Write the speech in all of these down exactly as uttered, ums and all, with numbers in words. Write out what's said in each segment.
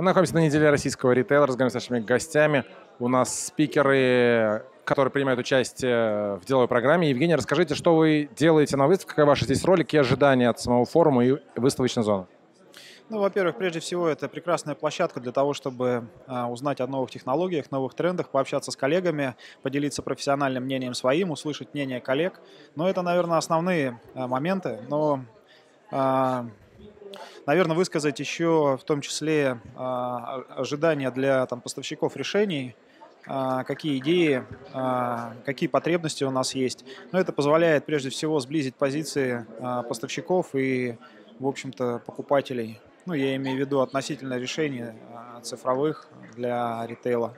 Мы находимся на неделе российского ритейла, разговариваем с нашими гостями. У нас спикеры, которые принимают участие в деловой программе. Евгений, расскажите, что вы делаете на выставке, какая ваша здесь роль, какие ожидания от самого форума и выставочной зоны? Ну, во-первых, прежде всего, это прекрасная площадка для того, чтобы а, узнать о новых технологиях, новых трендах, пообщаться с коллегами, поделиться профессиональным мнением своим, услышать мнение коллег. Но это, наверное, основные а, моменты. Но, а, наверное, высказать еще в том числе а, ожидания для там, поставщиков решений, а, какие идеи, а, какие потребности у нас есть. Но это позволяет, прежде всего, сблизить позиции а, поставщиков и, в общем-то, покупателей. Ну, я имею в виду относительно решений а, цифровых для ритейла.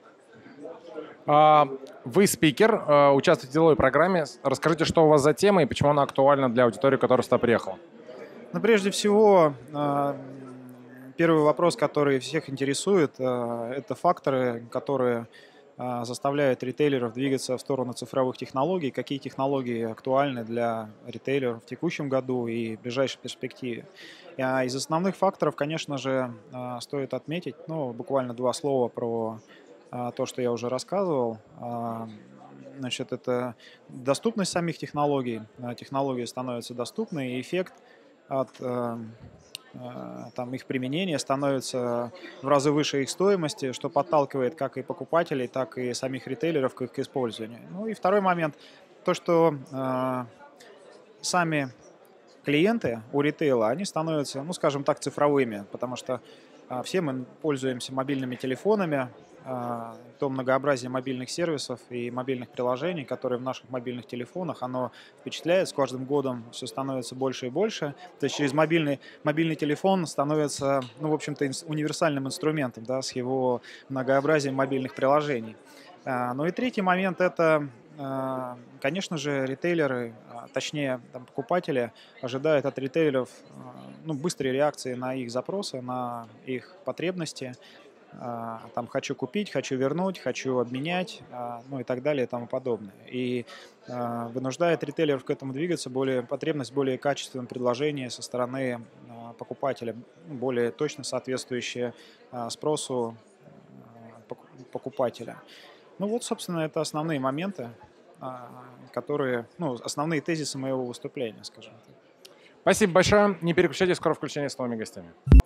А, Вы спикер, а, участвуете в деловой программе. Расскажите, что у вас за тема и почему она актуальна для аудитории, которая сюда приехала. Но прежде всего, а, первый вопрос, который всех интересует, а, это факторы, которые а, заставляют ритейлеров двигаться в сторону цифровых технологий, какие технологии актуальны для ритейлеров в текущем году и в ближайшей перспективе. А Из основных факторов, конечно же, а, стоит отметить, ну, буквально два слова про а, то, что я уже рассказывал. А, Значит, это доступность самих технологий. А, Технологии становятся доступны, и эффект от э, э, там, их применения становится в разы выше их стоимости, что подталкивает как и покупателей, так и самих ритейлеров к их использованию. Ну и второй момент, то, что э, сами клиенты у ритейла, они становятся, ну, скажем так, цифровыми, потому что а, все мы пользуемся мобильными телефонами, а, то многообразие мобильных сервисов и мобильных приложений, которые в наших мобильных телефонах, оно впечатляет, с каждым годом все становится больше и больше. То есть через мобильный, мобильный телефон становится, ну, в общем-то, инс- универсальным инструментом, да, с его многообразием мобильных приложений. А, Ну и третий момент – это, а, конечно же, ритейлеры, а, точнее, там, покупатели ожидают от ритейлеров а, ну, быстрой реакции на их запросы, на их потребности. А, Там «хочу купить», «хочу вернуть», «хочу обменять», а, ну и так далее и тому подобное. И а, вынуждает ритейлеров к этому двигаться, более, потребность в более качественном предложении со стороны а, покупателя, более точно соответствующее а, спросу а, поку- покупателя. Ну вот, собственно, это основные моменты, а, которые, ну, основные тезисы моего выступления, скажем так. Спасибо большое. Не переключайтесь, скоро включение с новыми гостями.